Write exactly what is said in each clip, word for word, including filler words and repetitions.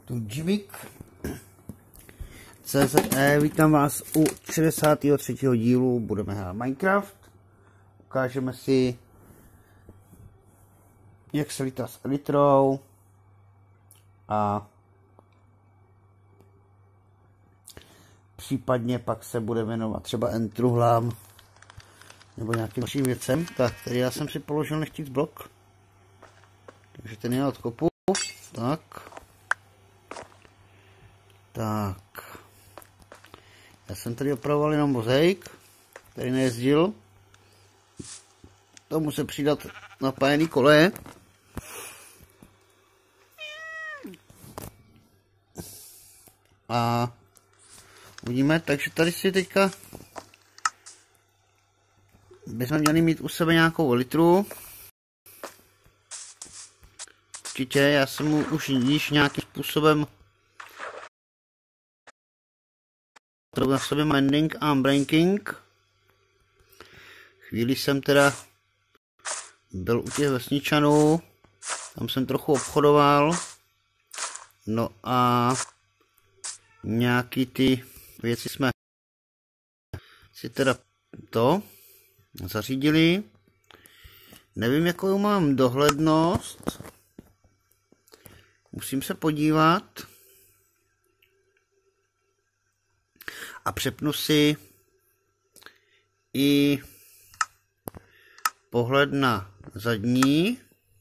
tu Jimik C Z E, vítám vás u šedesátého třetího dílu, budeme hrát Minecraft. Ukážeme si, jak se lítá s elitrou a případně pak se bude věnovat třeba entruhlám nebo nějakým dalším věcem. Tak, tady já jsem si položil nechtíc blok, takže ten je odkopu. Tak. Tak. Já jsem tady opravoval jenom mozaik, který nejezdil. Tomu se přidat napájený koleje. A uvidíme, takže tady si teďka bychom měli mít u sebe nějakou litru. Určitě, já jsem mu už již nějakým způsobem na sobě mending a unbreaking. Chvíli jsem teda byl u těch vesničanů, tam jsem trochu obchodoval, no a nějaký ty věci jsme si teda to zařídili. Nevím, jakou mám dohlednost, musím se podívat a přepnu si i pohled na zadní.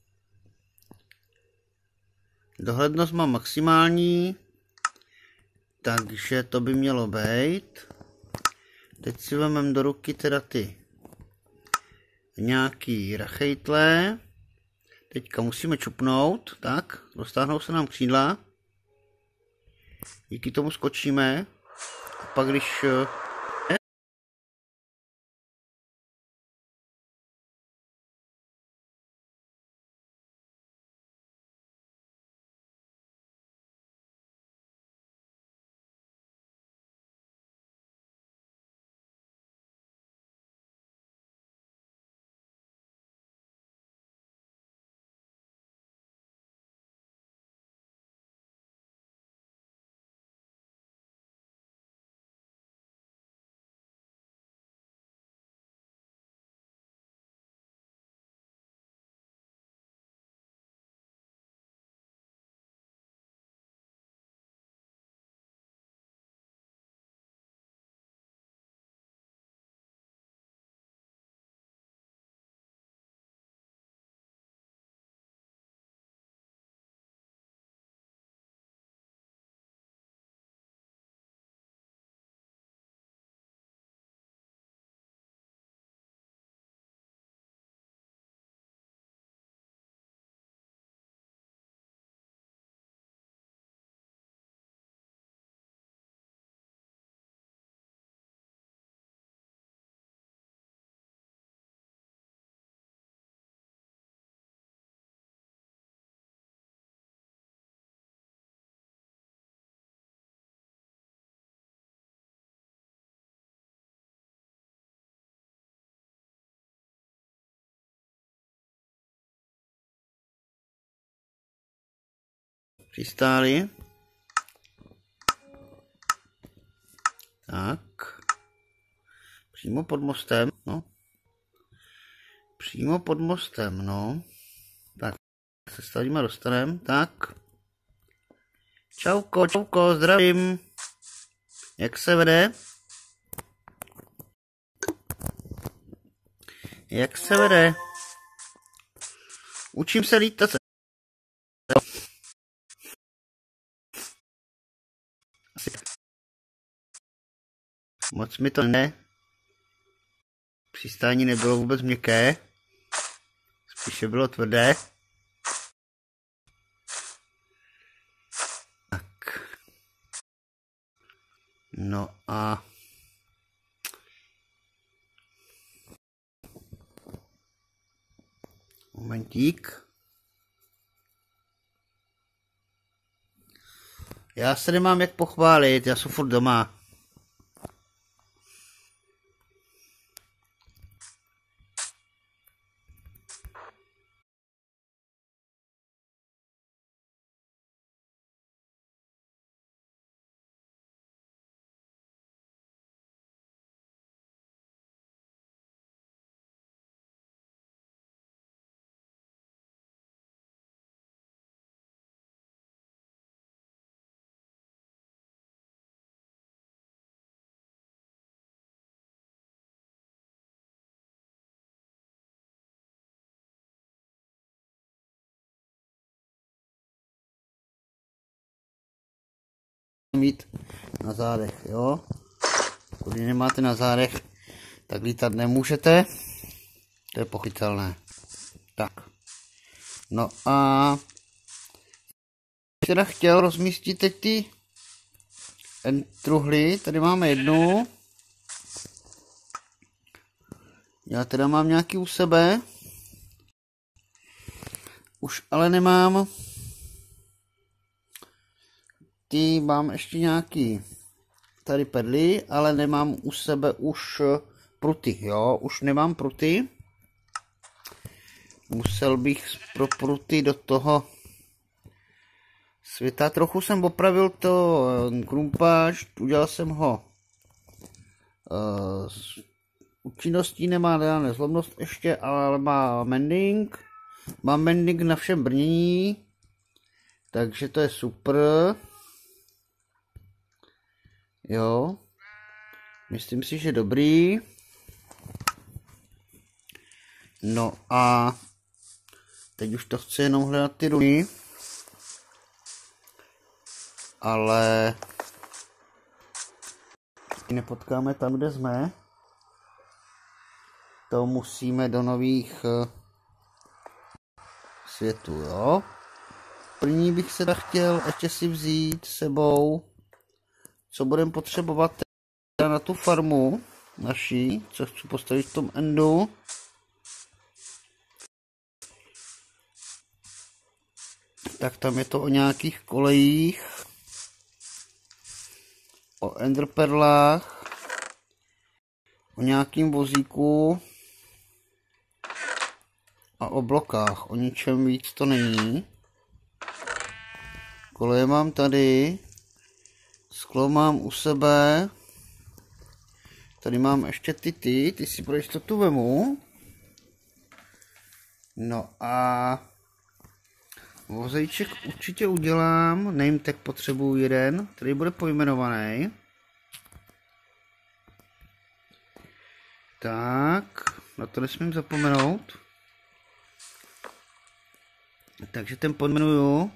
Dohlednost mám maximální, takže to by mělo být. Teď si vezmeme do ruky teda ty nějaký rachejtle. Teďka musíme čupnout, tak, roztáhnou se nám křídla. Díky tomu skočíme. A pak když přistáli. Tak. Přímo pod mostem, no. Přímo pod mostem, no. Tak, se stavíme, dostaneme, tak. Čauko, čauko, zdravím. Jak se vede? Jak se vede? Učím se lítat. Asi. Moc mi to ne. Přistání nebylo vůbec měkké. Spíše bylo tvrdé. Tak. No a momentík. Já se nemám jak pochválit, já jsem furt doma. mít na zádech, jo. Když nemáte na zádech, tak lítat nemůžete. To je pochopitelné. Tak. No a teda chtěl rozmístit teď ty truhly. Tady máme jednu. Já teda mám nějaký u sebe. Už ale nemám. Ty mám ještě nějaký tady pedly, ale nemám u sebe už pruty, jo. Už nemám pruty. Musel bych pro pruty do toho světa. Trochu jsem opravil to krumpáč, udělal jsem ho uh, s účinností, nemá nezlomnost ještě, ale má mending. Mám mending na všem brnění, takže to je super. Jo, myslím si, že dobrý. No a teď už to chci jenom hledat ty runy. Ale nepotkáme tam, kde jsme. To musíme do nových světů, jo. První bych se chtěl ještě si vzít s sebou, co budeme potřebovat na tu farmu naší, co chci postavit v tom endu. Tak tam je to o nějakých kolejích, o enderperlách, o nějakým vozíku a o blokách. O ničem víc to není. Koleje mám tady, sklo mám u sebe, tady mám ještě ty ty, ty si pro jistotu vemu. No a vozejček určitě udělám, name tag potřebuji jeden, který bude pojmenovaný. Tak, na to nesmím zapomenout. Takže ten pojmenuju.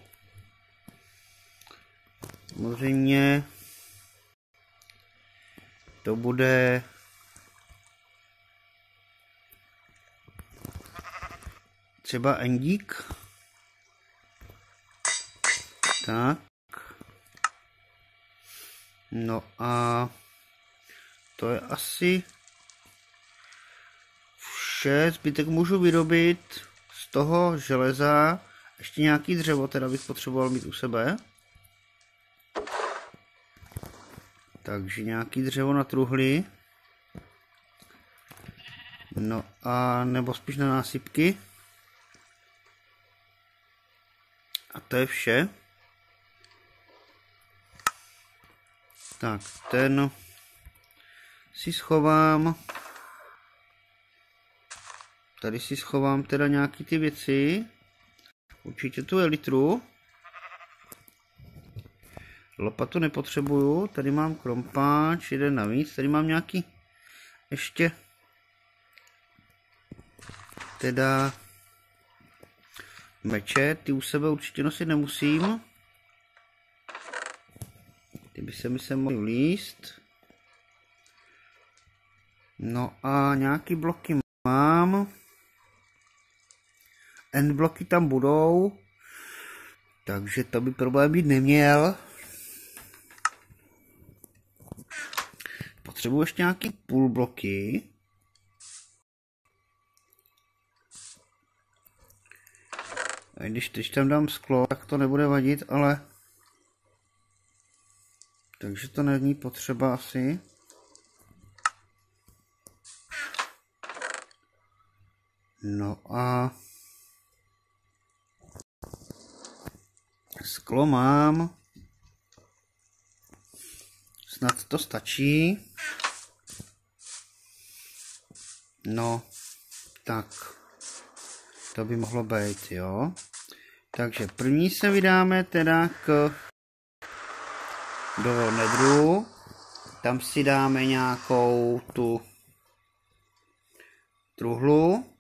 Samozřejmě to bude třeba endík. Tak. No a to je asi vše. Zbytek můžu vyrobit z toho železa. Ještě nějaký dřevo, teda bych potřeboval mít u sebe. Takže nějaký dřevo na truhly. No a nebo spíš na násypky. A to je vše. Tak, ten si schovám. Tady si schovám teda nějaký ty věci. Určitě tu elitru. Lopatu nepotřebuju. Tady mám krompáč, jeden navíc. Tady mám nějaký ještě teda meče. Ty u sebe určitě nosit nemusím. Ty by se mi sem mohly líst. No a nějaký bloky mám. End bloky tam budou. Takže to by problém být neměl. Potřebuji ještě nějaký půl bloky. A když, když tam dám sklo, tak to nebude vadit, ale takže to není potřeba asi. No a sklo mám. Snad to stačí. No, tak. To by mohlo být, jo. Takže první se vydáme teda k do nedru. Tam si dáme nějakou tu truhlu.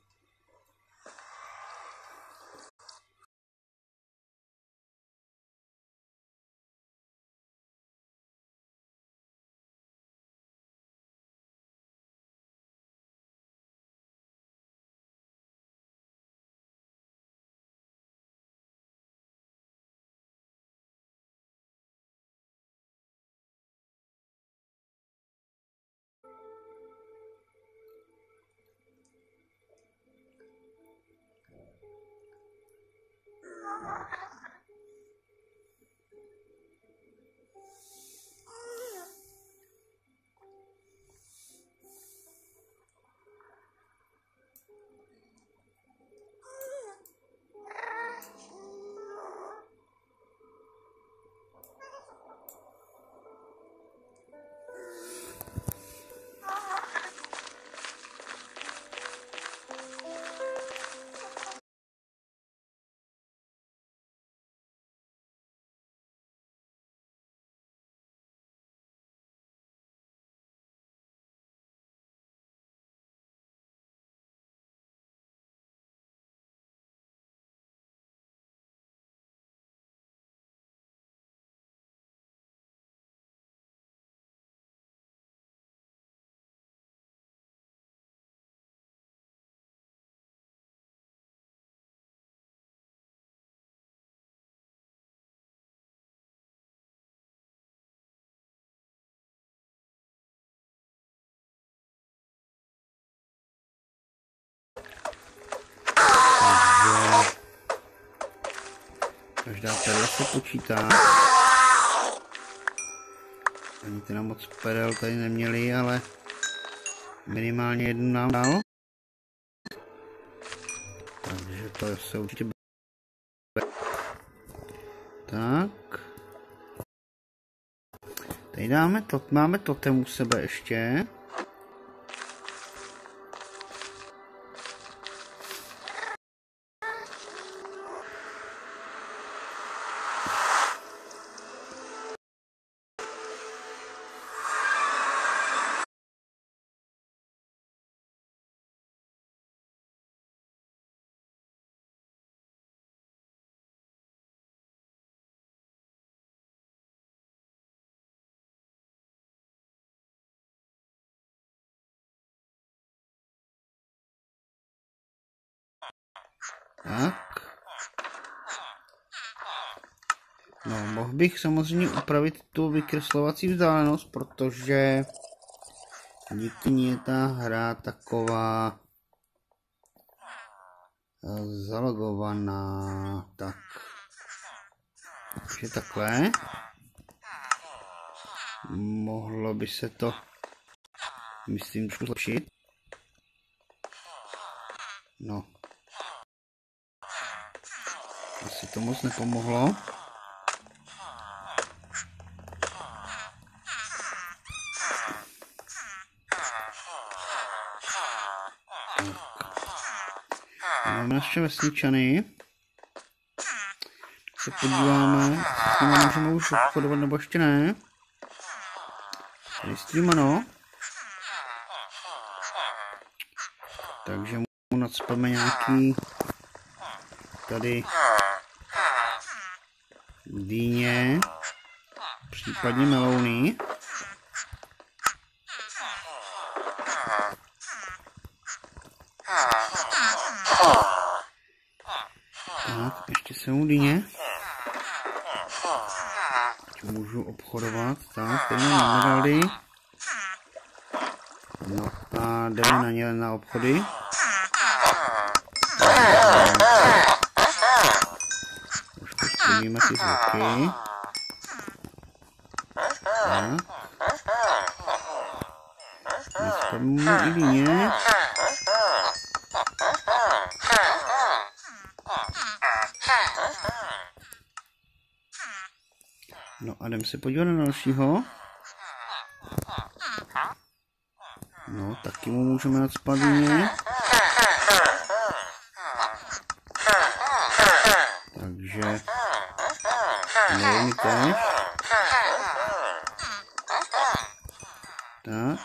Každá perla se počítá. Ani teda moc perel tady neměli, ale minimálně jednu nám dal. Takže to se určitě bude. Tak. Tady dáme to, máme totem u sebe ještě. Tak. No, mohl bych samozřejmě upravit tu vykreslovací vzdálenost, protože díky ní je ta hra taková zalogovaná. Tak. Takže takhle. Mohlo by se to, myslím, trošku zlepšit. No. Asi to moc nepomohlo. Máme naše vesničany. Se podíváme, jestli můžeme už obchodovat nebo ještě ne. Tady s tím ano. Takže mu nacpeme nějaký tady dýně, případně melouny. Tak, ještě se mu dýně. Můžu obchodovat, tak, tady mám emeraldy. No a jdeme na ně na obchody. Už postavíme ty zvuky. Tak. Nastavíme i dýně. No a jdem se podívat na dalšího. No, taky mu můžeme nacpat dýně. Takže melouny tež. Tak.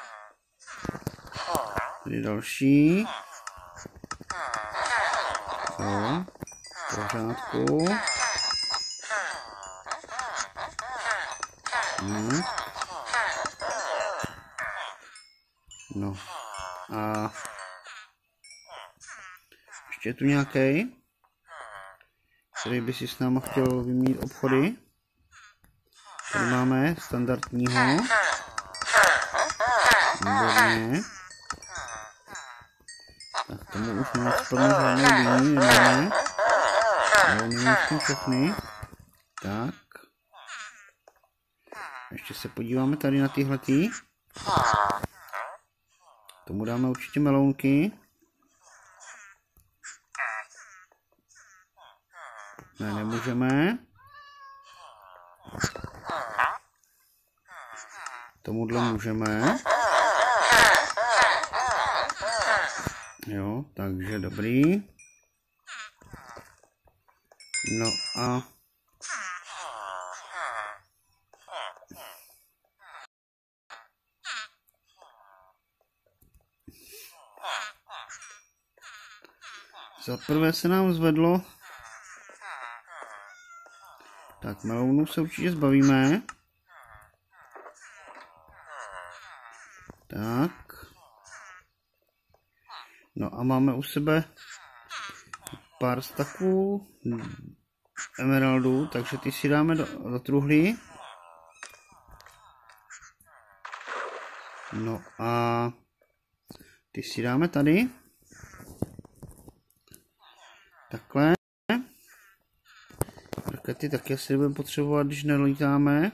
Tady další. Jo, v pořádku. Hmm. No a ještě je tu nějaký, který by si s náma chtěl vyměnit obchody. Tady máme standardního. Výborně. Tak tomu už nenacpadne žádnou dýni, nemáme. Neumíme s tím všechny. Tak. Ještě se podíváme tady na tyhletý. Tomu dáme určitě melounky. Ne, nemůžeme. Tomuhle můžeme. Jo, takže dobrý. No a za prvé se nám zvedlo. Tak melounů se určitě zbavíme. Tak. No a máme u sebe pár staků emeraldů, takže ty si dáme do, do truhly. No a ty si dáme tady. Takhle. Rakety taky asi budeme potřebovat, když nelítáme.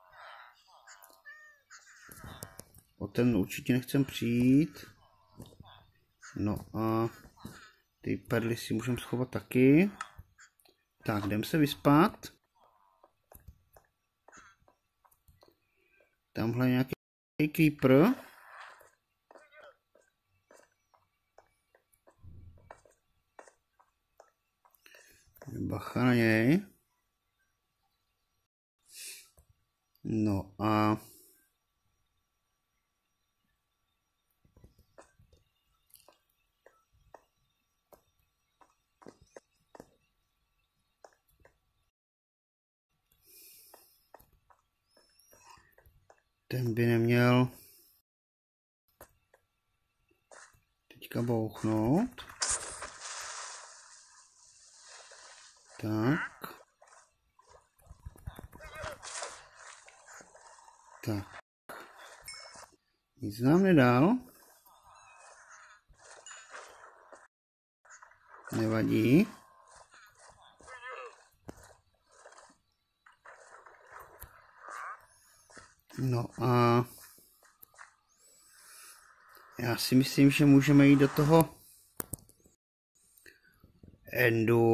O ten určitě nechcem přijít. No a ty perly si můžeme schovat taky. Tak, jdem se vyspat. Tamhle je nějaký creeper. Bacha na něj. No a ten by neměl teďka bouchnout. Tak. Tak. Nic nám nedal. Nevadí. No a já si myslím, že můžeme jít do toho endu.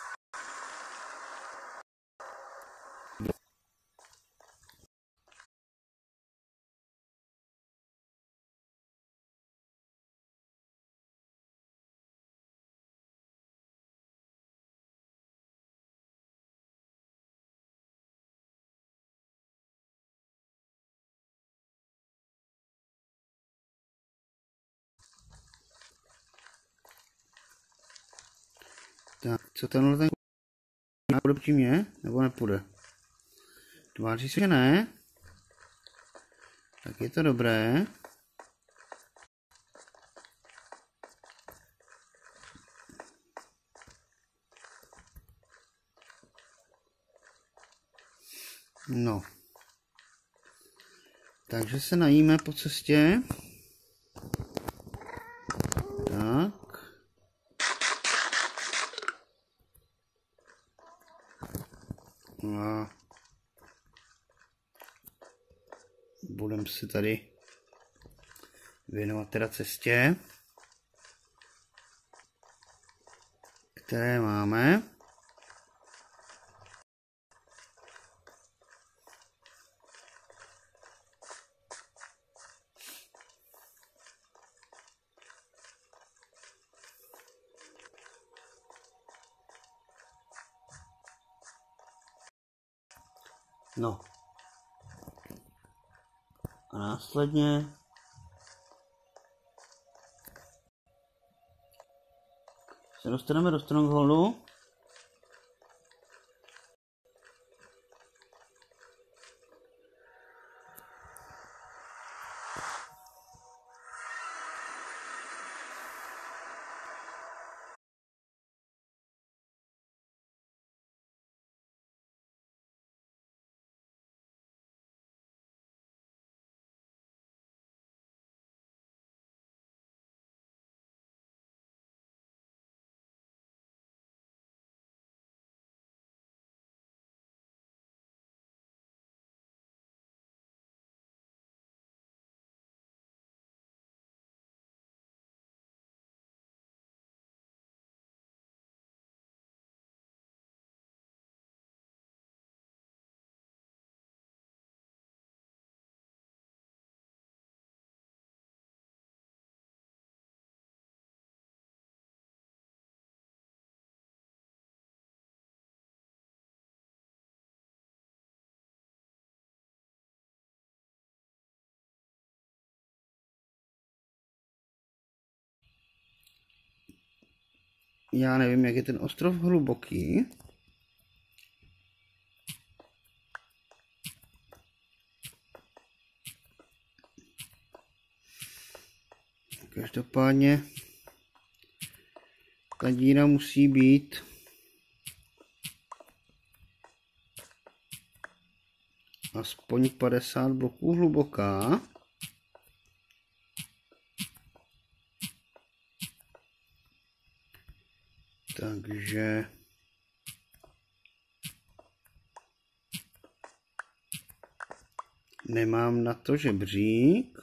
Tak, co tenhle ten půjde proti mě, nebo nepůjde? Tváří se, že ne. Tak je to dobré. No. Takže se najíme po cestě. Tak. A budeme se tady věnovat teda cestě, které máme. No. A následně se dostaneme do Strongholdu. Já nevím, jak je ten ostrov hluboký. Každopádně ta díra musí být aspoň padesát bloků hluboká. Takže nemám na to žebřík.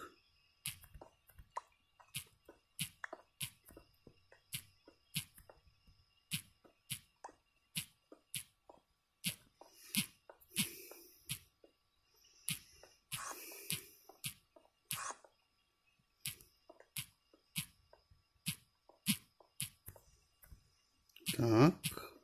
Tak.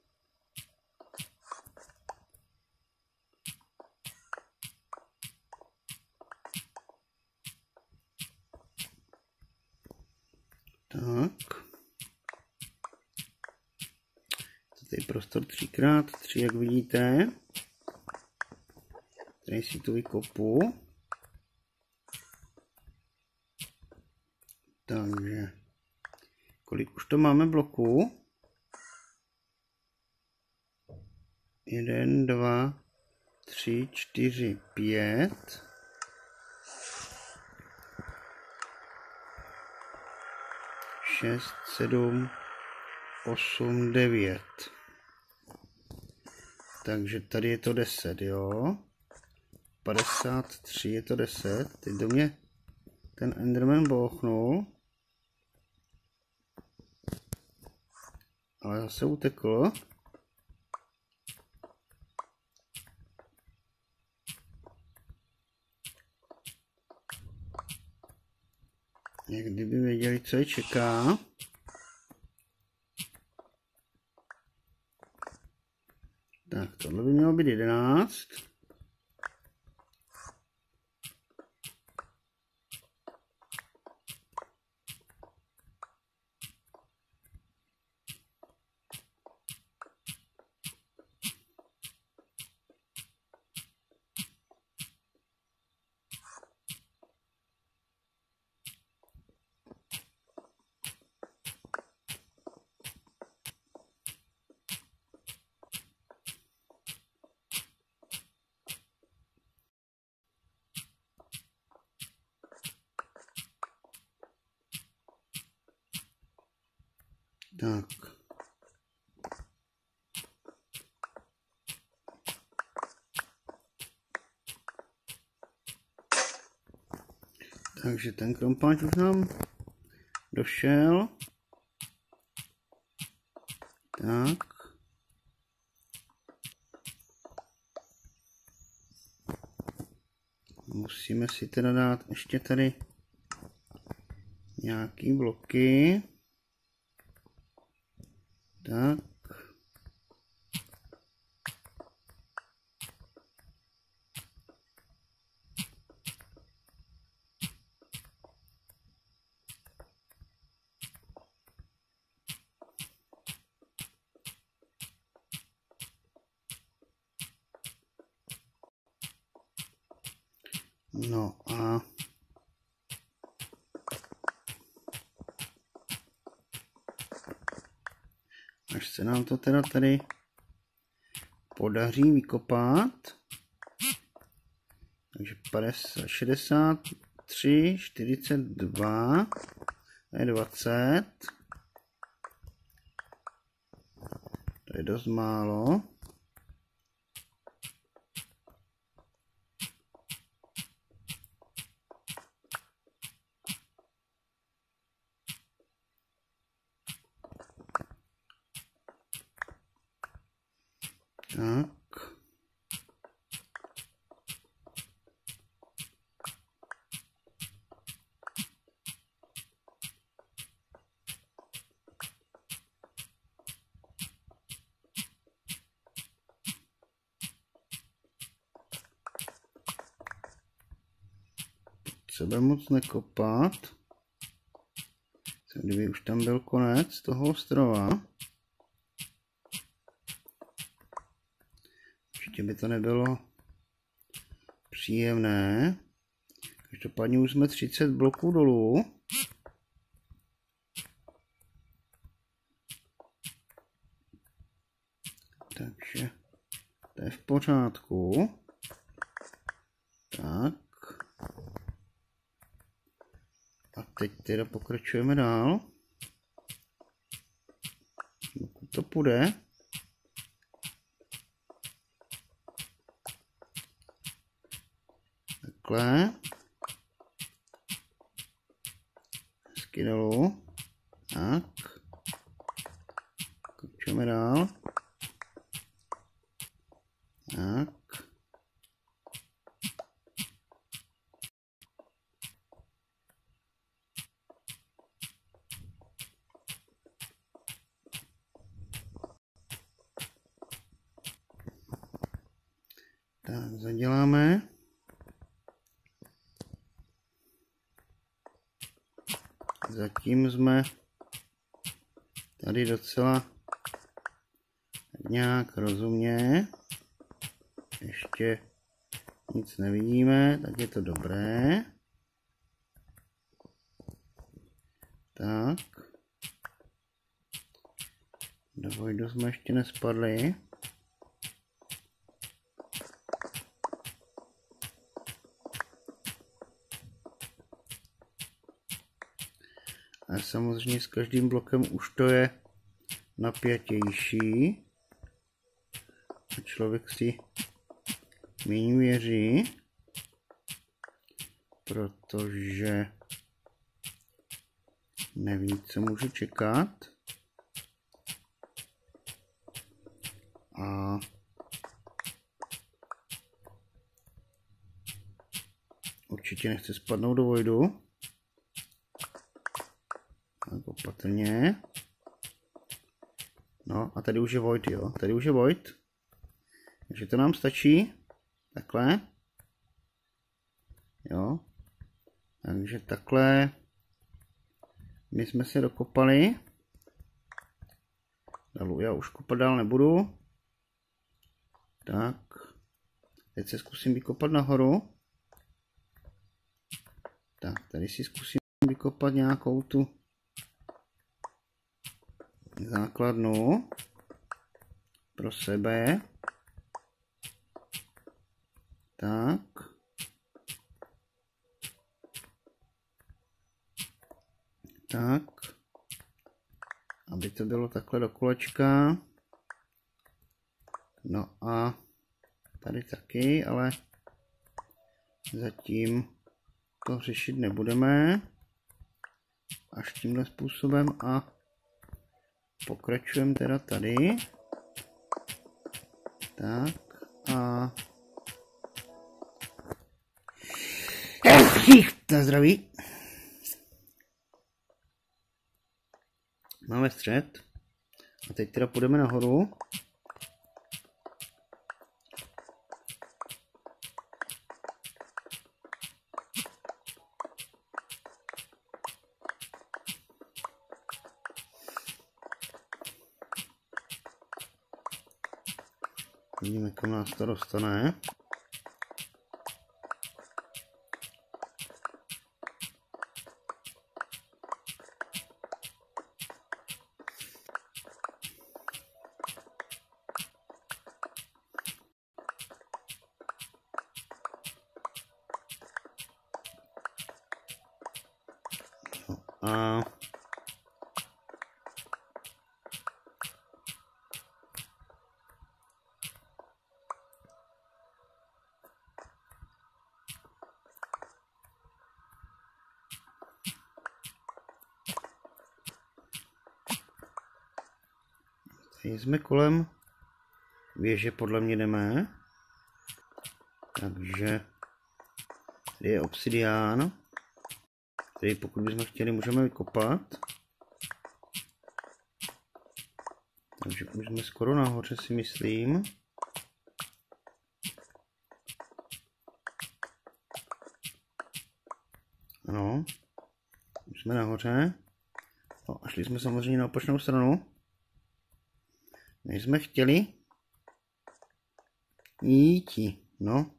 Tak. Tady je prostor tři krát tři, jak vidíte. Tady si to vykopu. Takže, kolik už to máme bloků? Jeden, dva, tři, čtyři, pět. Šest, sedm, osm, devět. Takže tady je to deset, jo. padesát tři je to deset. Teď do mě ten Enderman bouchnul. Ale zase utekl. Jak kdyby věděli, co je čeká. Tak, tohle by mělo být jedenáct. Tak. Takže ten krompáč už nám došel. Tak. Musíme si teda dát ještě tady nějaký bloky. Tak. No a až se nám to teda tady podaří vykopat, takže padesát, šedesát tři, čtyřicet dva, to je dvacet, to je dost málo. Tak. Sebe moc nekopat. Kdyby už tam byl konec toho ostrova. Určitě by to nebylo příjemné. Každopádně už jsme třicet bloků dolů. Takže to je v pořádku. Tak. A teď teda pokračujeme dál. Dokud to půjde. takhle. Hezky dolů. Tak. Kopčeme dál. Tak. Tak, zaděláme. Zatím jsme tady docela nějak rozumně. Ještě nic nevidíme, tak je to dobré. Tak. Do vojdu jsme ještě nespadli. A samozřejmě s každým blokem už to je napjatější. A člověk si méně věří, protože neví, co může čekat. A určitě nechce spadnout do vojdu. Tak opatrně. No a tady už je void, jo. Tady už je void. Takže to nám stačí. Takhle. Jo. Takže takhle my jsme se dokopali. Dalu, já už kopat dál nebudu. Tak. Teď se zkusím vykopat nahoru. Tak, tady si zkusím vykopat nějakou tu základnu pro sebe. Tak. Tak. Aby to bylo takhle do kolečka. No a tady taky, ale zatím to řešit nebudeme. Až tímhle způsobem a pokračujeme teda tady. Tak a na zdraví. Máme střed. A teď teda půjdeme nahoru. Vidíme, kam nás to dostane. A tady jsme kolem věže, podle mě jdeme. Takže tady je obsidián, který pokud bychom chtěli, můžeme vykopat. Takže už jsme skoro nahoře, si myslím. Ano, už jsme nahoře. No, a šli jsme samozřejmě na opačnou stranu. My jsme chtěli jít. No.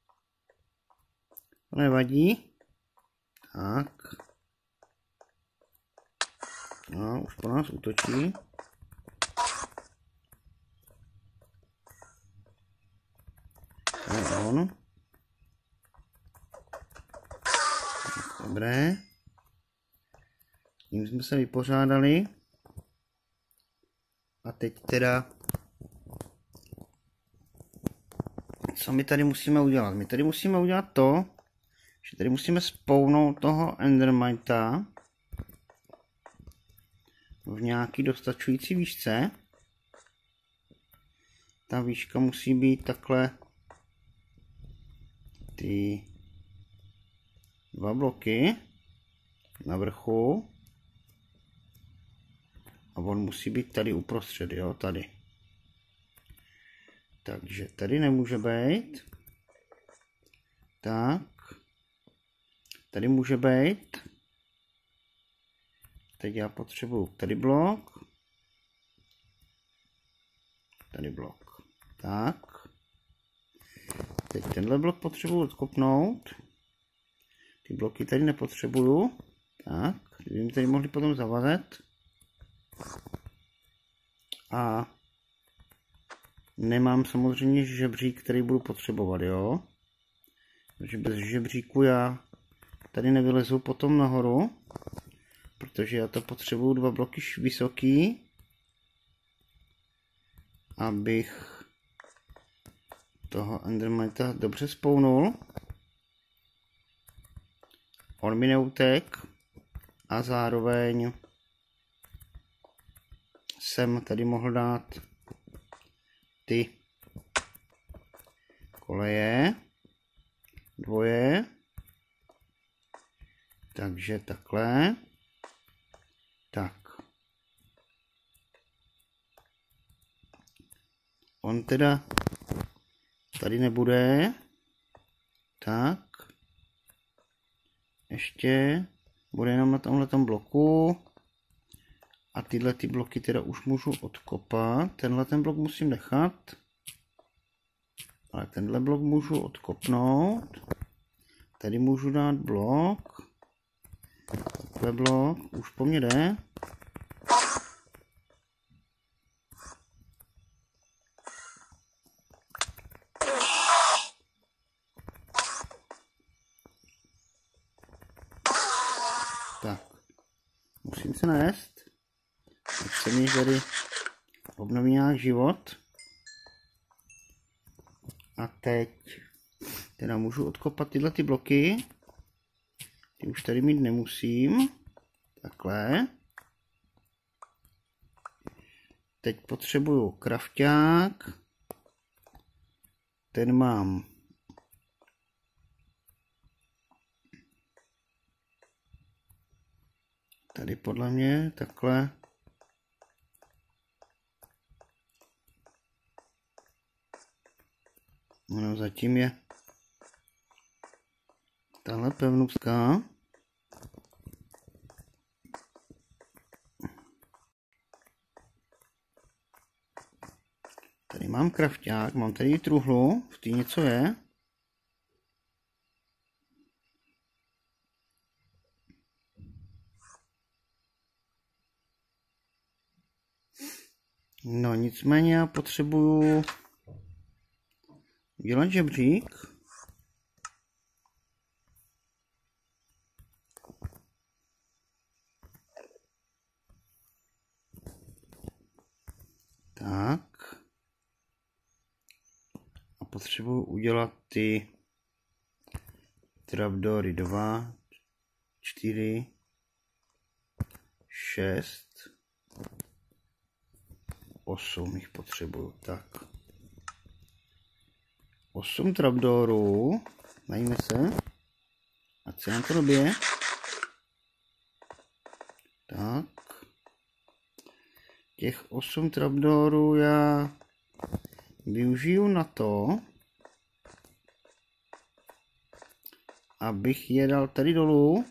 To nevadí. Tak. No, už po nás útočí. To je on. Dobré. Tím jsme se vypořádali. A teď teda, co my tady musíme udělat? My tady musíme udělat to, že tady musíme spawnout toho Endermita v nějaký dostačující výšce. Ta výška musí být takhle ty dva bloky na vrchu a on musí být tady uprostřed, jo, tady. Takže tady nemůže být. Tak. Tady může být. Teď já potřebuju tady blok. Tady blok. Tak. Teď tenhle blok potřebuju odkopnout. Ty bloky tady nepotřebuju. Tak. Kdyby mi tady mohli potom zavazet. A nemám samozřejmě žebřík, který budu potřebovat, jo. Takže bez žebříku já tady nevylezu potom nahoru, protože já to potřebuju dva bloky vysoký, abych toho Endermita dobře spounul. On mi neutek a zároveň jsem tady mohl dát ty koleje, dvoje, takže takhle, tak. On teda tady nebude, tak, ještě bude jenom na tomhletom bloku a tyhle ty bloky teda už můžu odkopat, tenhle ten blok musím nechat, ale tenhle blok můžu odkopnout, tady můžu dát blok, takhle blok, už po mně jde. Tak, musím se nést, ať se mi tady obnoví nějak život. A teď teda můžu odkopat tyhle ty bloky. Ty už tady mít nemusím. Takhle. Teď potřebuju krafťák. Ten mám tady podle mě takhle. Ono zatím je tahle pevnůstka. Tady mám krafťák, mám tady truhlu, v té něco je. No nicméně já potřebuju dělat žebřík. Tak. A potřebuju udělat ty trapdory dva, čtyři, šest, osm jich potřebuju. Tak. osm trapdorů. Najíme se. Ať se nám to dobije. Tak. Těch osm trapdorů já využiju na to, abych je dal tady dolů.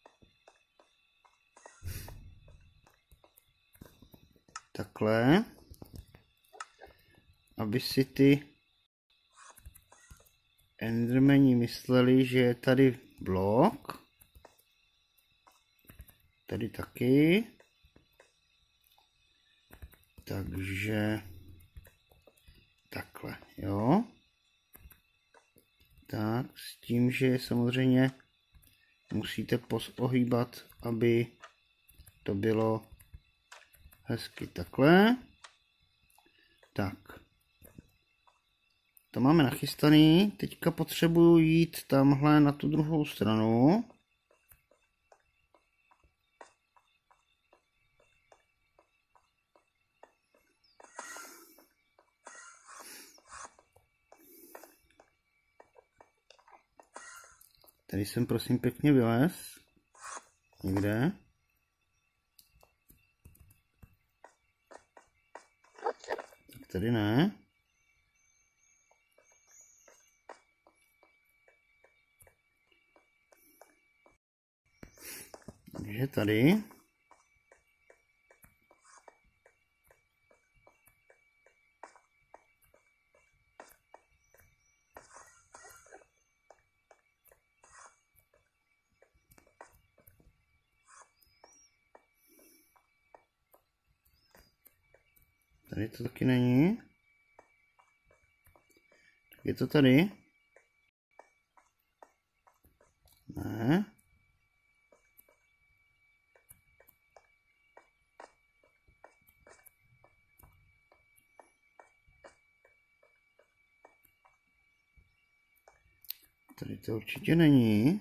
Takhle. Aby si ty endermeni mysleli, že je tady blok. Tady taky. Takže takhle, jo. Tak, s tím, že samozřejmě musíte ohýbat, aby to bylo hezky takhle. Tak. To máme nachystaný. Teďka potřebuju jít tamhle na tu druhou stranu. Tady jsem prosím pěkně vylez. Někde. Tak tady ne. Takže tady. Tady to taky není. Je to tady? Ne. Tady to určitě není.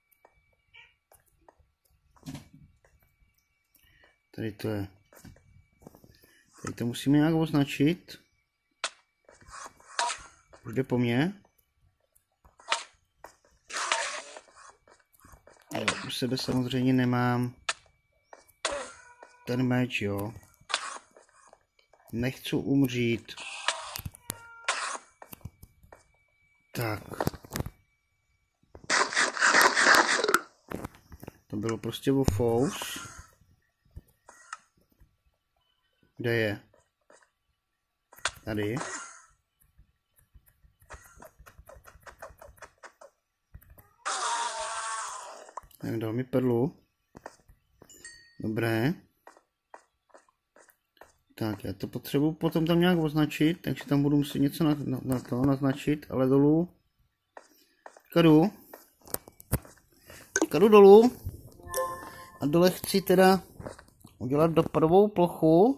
Tady to je. Tady to musíme nějak označit. Už jde po mně. Ale u sebe samozřejmě nemám ten meč, jo. Nechci umřít. Tak. To bylo prostě o fous. Kde je? Tady. Tak dal mi perlu. Dobré. Tak, já to potřebuji potom tam nějak označit, takže tam budu muset něco na, na, na to naznačit, ale dolů. Kadu. Kadu dolů. A dole chci teda udělat dopadovou plochu.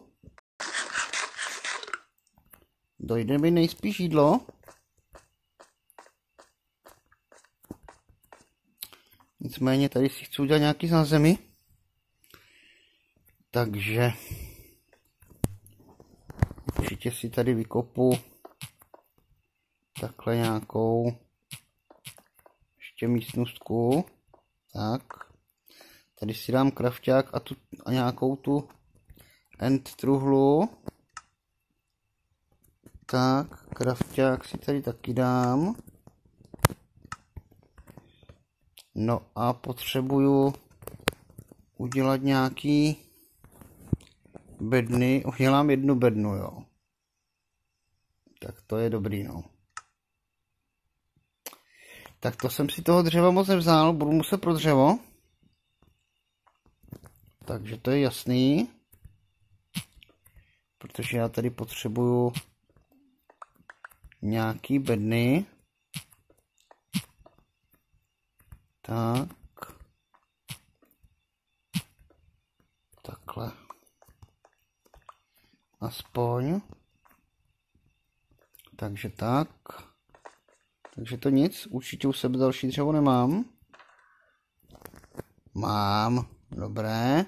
Dojde mi nejspíš jídlo. Nicméně tady si chci udělat nějaký zázemí. Takže určitě si tady vykopu takhle nějakou ještě místnostku. Tak. Tady si dám krafťák a, tu, a nějakou tu end truhlu. Tak, krafťák si tady taky dám. No a potřebuju udělat nějaký bedny. Udělám jednu bednu, jo. Tak to je dobrý, no. Tak to jsem si toho dřeva moc nevzal, budu muset pro dřevo. Takže to je jasný. Protože já tady potřebuju nějaký bedny. Tak. Takhle. Aspoň. Takže tak. Takže to nic. Určitě u sebe další dřevo nemám. Mám. Dobré.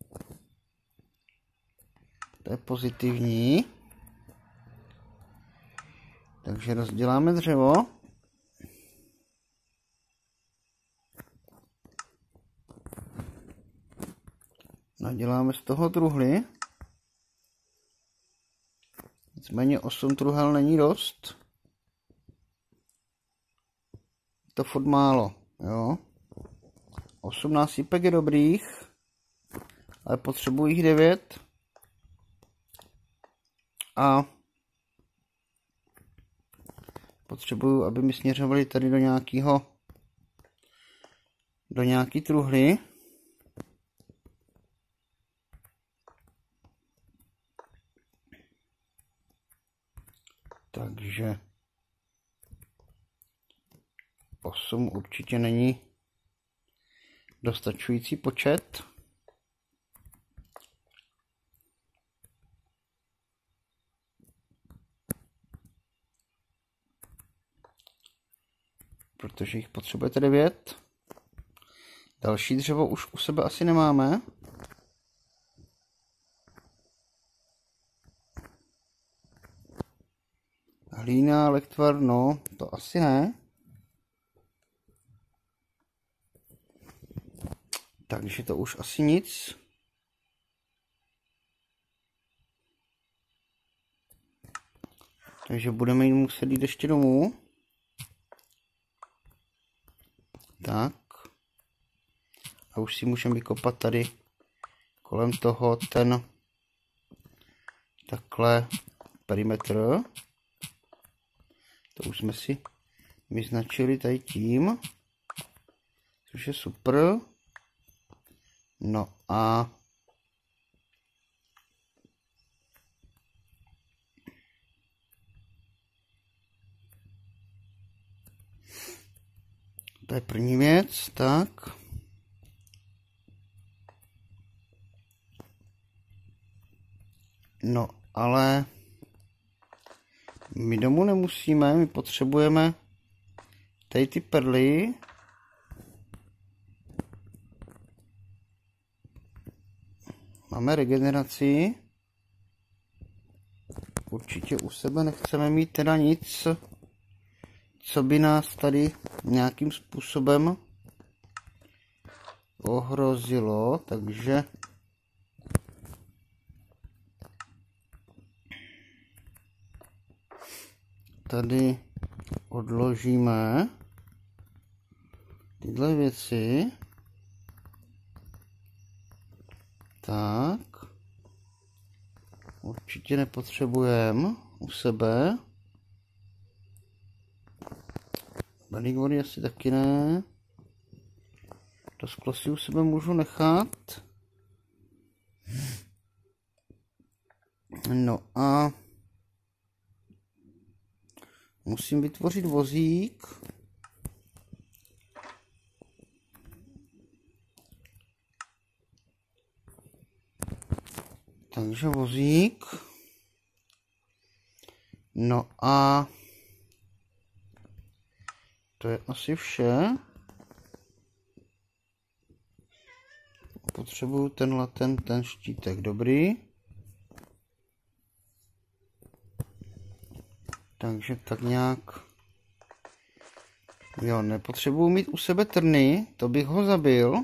To je pozitivní. Takže rozděláme dřevo. Naděláme z toho truhly. Nicméně osm truhel není dost. To furt málo, jo. osm násypek je dobrých, ale potřebuji jich devět. A potřebuju, aby mi směřovali tady do nějakého, do nějaký truhly. Takže osm určitě není dostačující počet. protože jich potřebujete devět. Další dřevo už u sebe asi nemáme. Hlína, lektvar, no, to asi ne. Takže to už asi nic. Takže budeme jít muset jít ještě domů. Tak. A už si můžeme vykopat tady kolem toho ten takhle perimetr. To už jsme si vyznačili tady tím, což je super. No a to je první věc, tak. No, ale my domů nemusíme, my potřebujeme tady ty perly. Máme regeneraci. Určitě u sebe nechceme mít teda nic, co by nás tady nějakým způsobem ohrozilo, takže tady odložíme tyhle věci. Tak. Určitě nepotřebujeme u sebe. Balík vody asi taky ne. To sklo si u sebe můžu nechat. No a musím vytvořit vozík. Takže vozík. No a to je asi vše. Potřebuju tenhle ten, ten štítek, dobrý. Takže tak nějak. Jo, nepotřebuju mít u sebe trny, to bych ho zabil.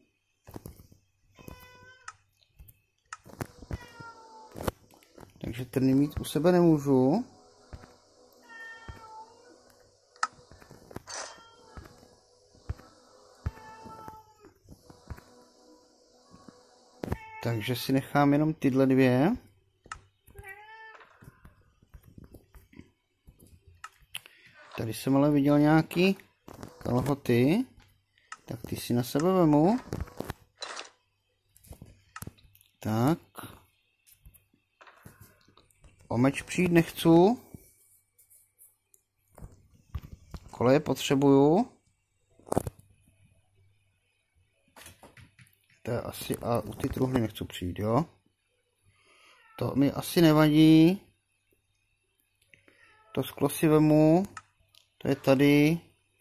Takže trny mít u sebe nemůžu. Takže si nechám jenom tyhle dvě. Tady jsem ale viděl nějaký kalhoty. Tak ty si na sebe vemu. Tak. O meč přijít nechci. Koleje potřebuju. To je asi, a u ty truhly nechci přijít, jo. To mi asi nevadí. To sklo si vemu. To je tady.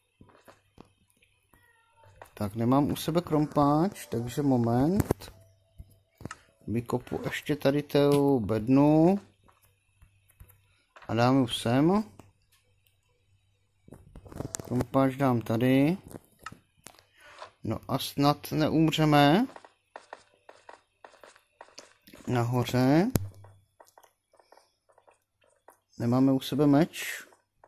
Tak nemám u sebe krompáč, takže moment. Vykopu ještě tady tu bednu. A dám ji sem. Krompáč dám tady. No a snad neumřeme. Nahoře. Nemáme u sebe meč.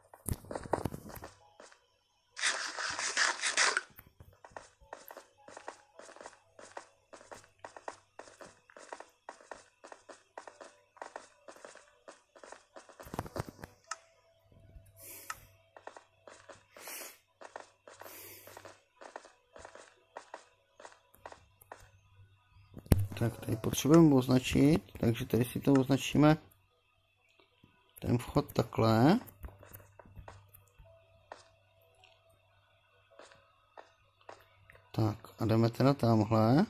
Tak tady potřebujeme označit, takže tady si to označíme ten vchod takhle. Tak a jdeme teda tamhle.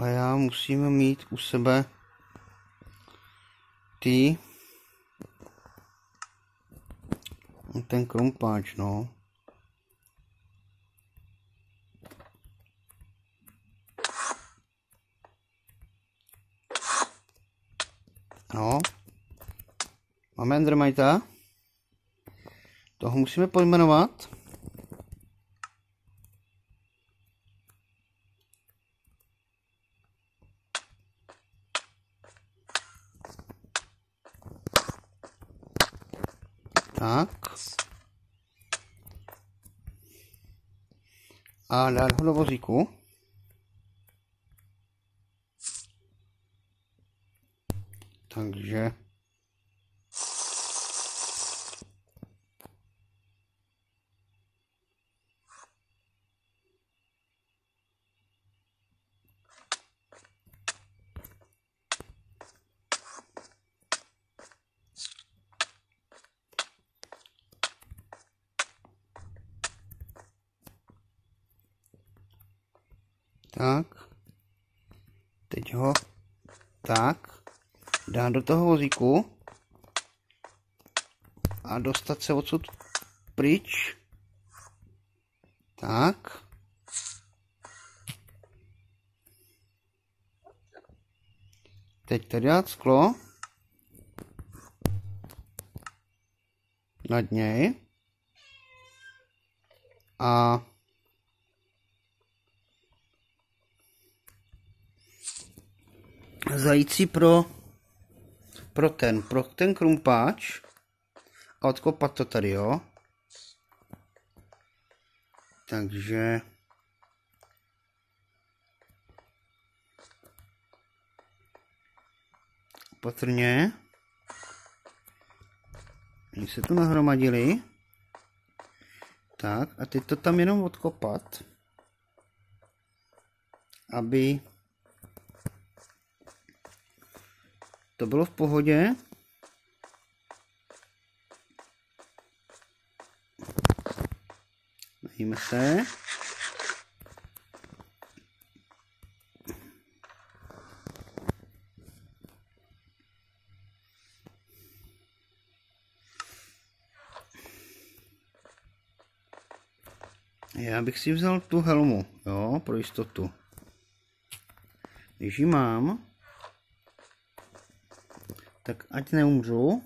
A já musím mít u sebe ty ten krumpáč, no. No. Máme Endermita. Toho musíme pojmenovat. Tak. A dát ho do vozíku. Takže tak. Teď ho tak dát do toho vozíku a dostat se odsud pryč. Tak. Teď tady dát sklo nad něj a zajít si pro, pro ten, pro ten krumpáč a odkopat to tady, jo. Takže opatrně. Oni se tu nahromadili. Tak a teď to tam jenom odkopat, aby to bylo v pohodě. Najíme se. Já bych si vzal tu helmu, jo, pro jistotu. Když ji mám, tak ať neumřu.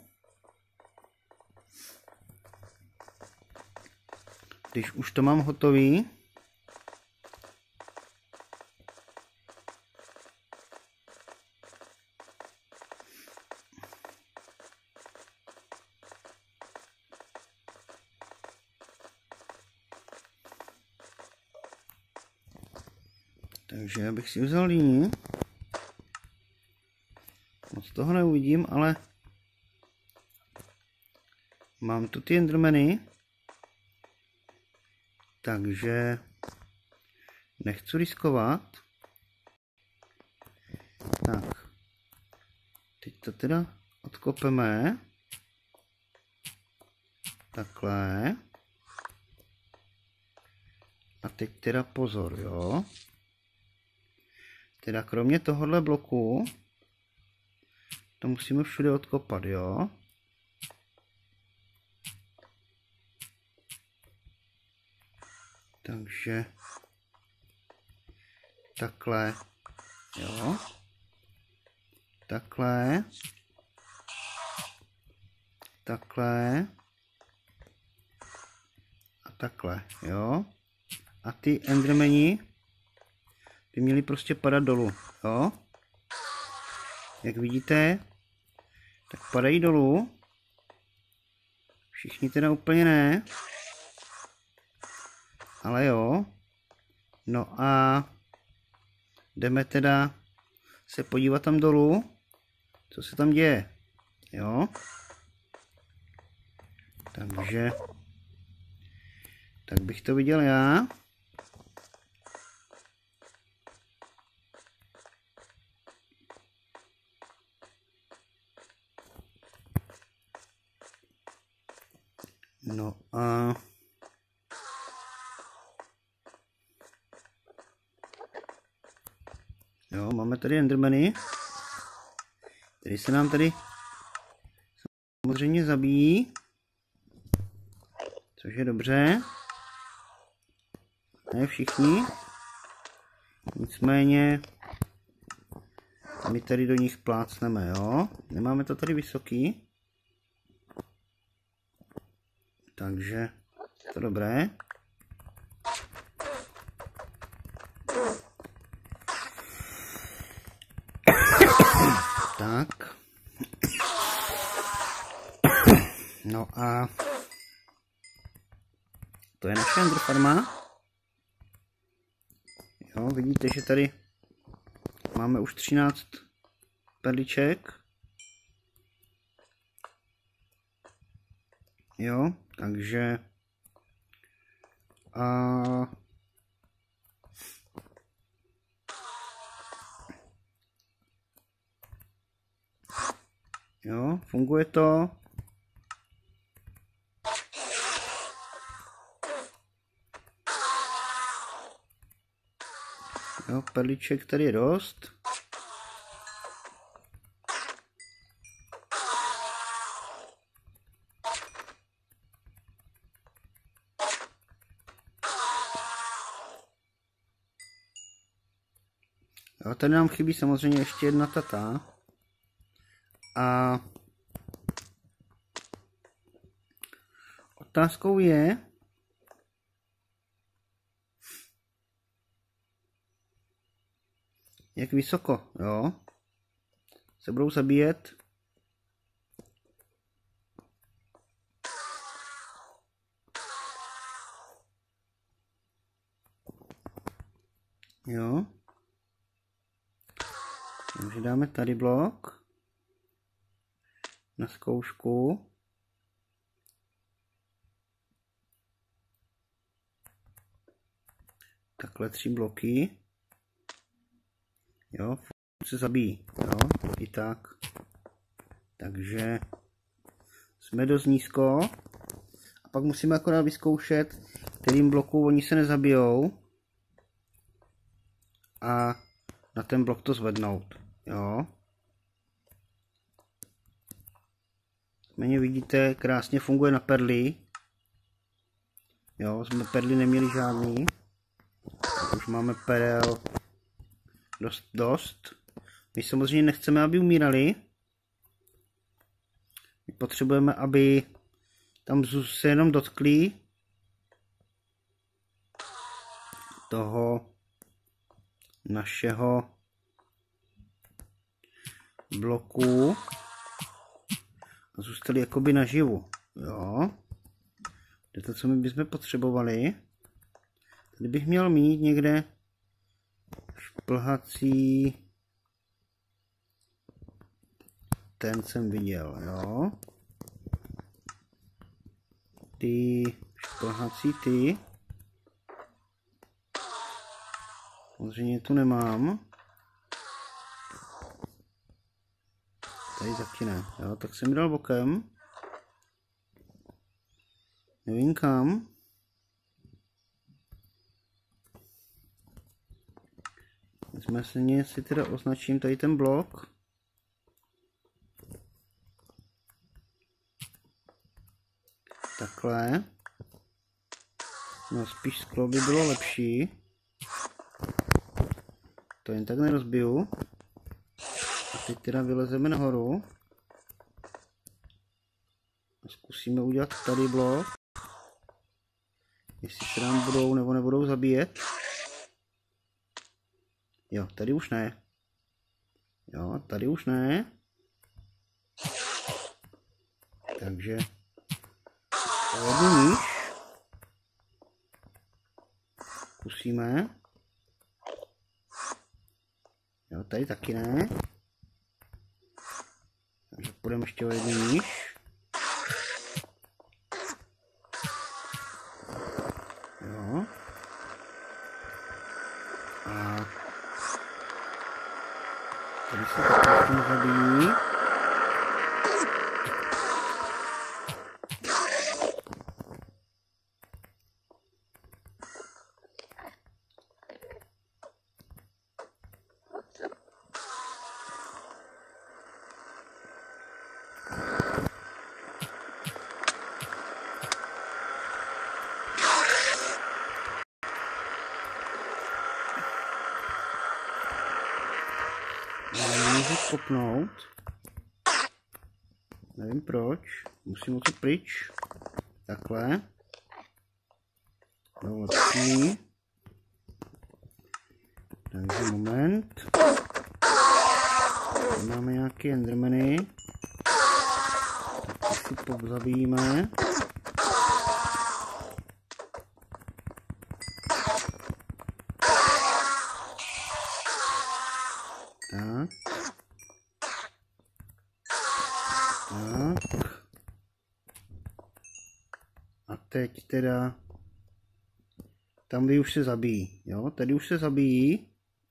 Když už to mám hotový, takže já bych si vzal líní. Moc toho neuvidím, ale mám tu ty endermany, takže nechci riskovat. Tak, teď to teda odkopeme. Takhle. A teď teda pozor, jo. Teda kromě tohohle bloku to musíme všude odkopat, jo. Takže takhle, jo. Takhle. Takhle. A takhle, jo. A ty endermani by měly prostě padat dolů, jo. Jak vidíte, tak padají dolů. Všichni teda úplně ne. Ale jo. No a jdeme teda se podívat tam dolů, co se tam děje. Jo. Takže tak bych to viděl já. No a Jo, máme tady endermany, který se nám tady samozřejmě zabíjí, což je dobře. Ne všichni, nicméně my tady do nich plácneme, jo. Nemáme to tady vysoký, takže je to dobré. Tak. No a to je naše ender farma. Jo, vidíte, že tady máme už třináct perliček. Jo, takže a jo, funguje to. Jo, perliček tady je dost. Jo, tady nám chybí samozřejmě ještě jedna tata. A otázkou je, jak vysoko, jo, se budou zabíjet. Jo. Takže dáme tady blok na zkoušku. Takhle tři bloky. Jo, se zabíjí, jo, i tak. Takže jsme dost nízko. A pak musíme akorát vyzkoušet, kterým bloku oni se nezabijou. A na ten blok to zvednout, jo. Méně vidíte, krásně funguje na perly. Jo, jsme perly neměli žádný. Tak už máme perel dost, dost. My samozřejmě nechceme, aby umírali. My potřebujeme, aby tam se jenom dotkli toho našeho bloku a zůstali jakoby naživu. Jo. To je to, co my bychom potřebovali. Tady bych měl mít někde šplhací, ten jsem viděl, jo. Ty šplhací ty. Samozřejmě tu nemám. Tady taky ne, jo, tak jsem dal bokem. Nevím kam. Nicméně si teda označím tady ten blok. Takhle. No spíš sklo by bylo lepší. To jen tak nerozbiju. A teď teda vylezeme nahoru. A zkusíme udělat tady blok. Jestli se nám budou nebo nebudou zabíjet. Jo, tady už ne. Jo, tady už ne. Takže jednu níž. Zkusíme. Jo, tady taky ne. Takže půjdeme ještě o jednu níž. Jo. A tady se to taky zabíjí. snažit kopnout. Nevím proč. Musím odsud pryč. Takhle. No, lepší. Takže moment. Tady máme nějaké endermany. Tak si pozabijíme. Tak. Tak. A teď teda tam už se zabíjí, jo, tady už se zabíjí.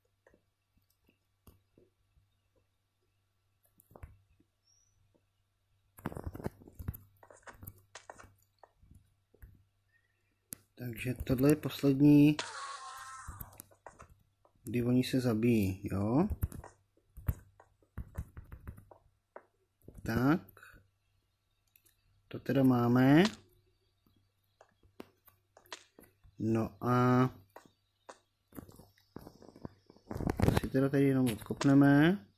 Takže tohle je poslední, kdy oni se zabíjí, jo. Tak. To teda máme. No a to si teda tady jenom odkopneme.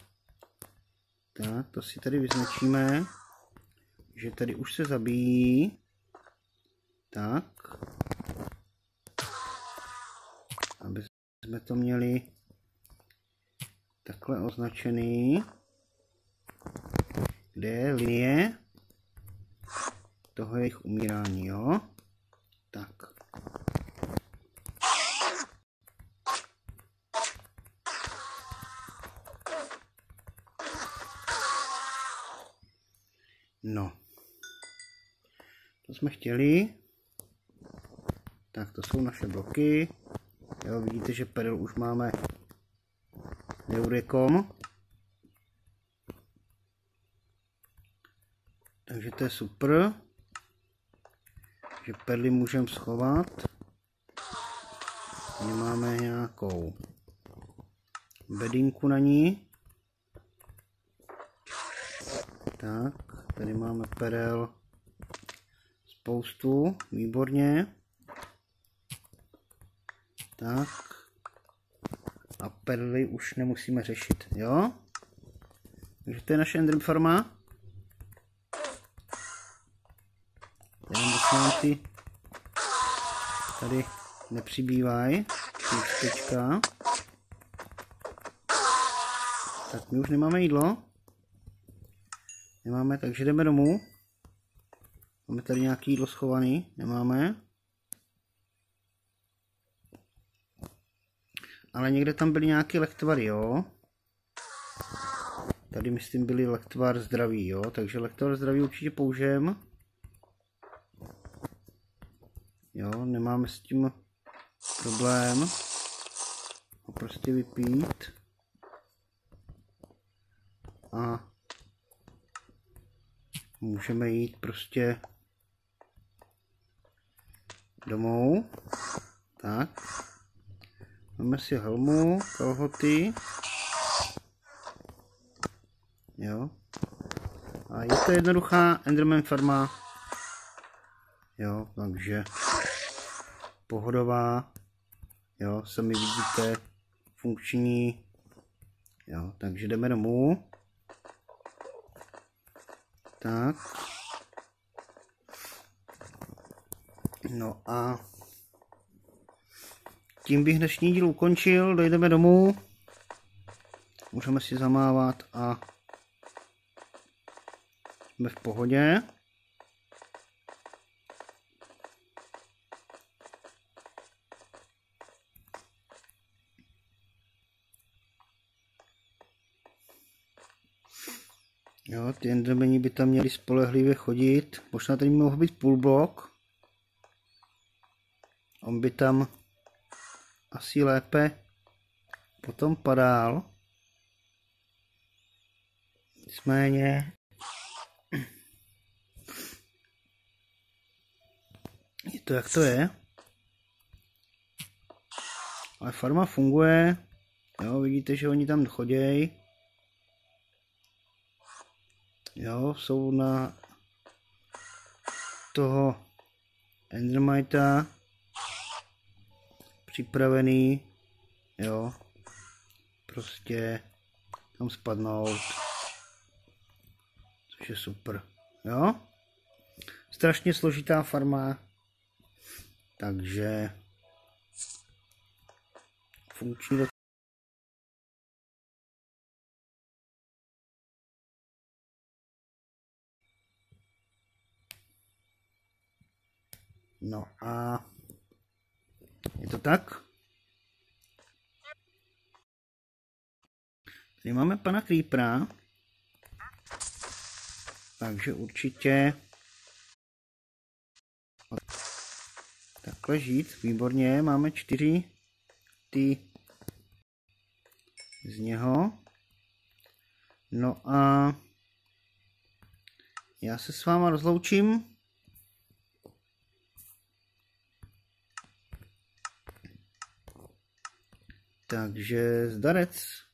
Tak, to si tady vyznačíme, že tady už se zabíjí. Tak. Aby jsme to měli takhle označený. Kde je linie toho jejich umírání, jo? Tak. No. To jsme chtěli. Tak to jsou naše bloky. Jo, vidíte, že peril už máme neurekom. Takže to je super. Že perly můžeme schovat. Tady máme nějakou bedinku na ní. Tak, tady máme perel spoustu, výborně. Tak. A perly už nemusíme řešit, jo? Takže to je naše Ender farma. Ty tady nepřibývají. Tečka. Tak my už nemáme jídlo. Nemáme, takže jdeme domů. Máme tady nějaké jídlo schované. Nemáme. Ale někde tam byly nějaké lektvary, jo. Tady myslím byly lektvar zdraví, jo. Takže lektvar zdraví určitě použijeme. Jo, nemáme s tím problém ho prostě vypít a můžeme jít prostě domů. Tak, máme si helmu, kalhoty, jo, a je to jednoduchá Enderman farma, jo, takže pohodová, jo, sami vidíte, funkční, jo, takže jdeme domů. Tak. No a tím bych dnešní díl ukončil, dojdeme domů, můžeme si zamávat a jsme v pohodě. Jo, ty endermeni by tam měli spolehlivě chodit. Možná tady mohl být půl blok. On by tam asi lépe potom padal. Nicméně je to jak to je. Ale farma funguje. Jo, vidíte, že oni tam chodějí. Jo, jsou na toho endermita připravený, jo, prostě tam spadnout. Což je super. Jo? Strašně složitá farma. Takže funkční. No a je to tak. Tady máme pana Creepera. Takže určitě takhle žít. Výborně, máme čtyři ty z něho. No a já se s váma rozloučím. Takže zdarec.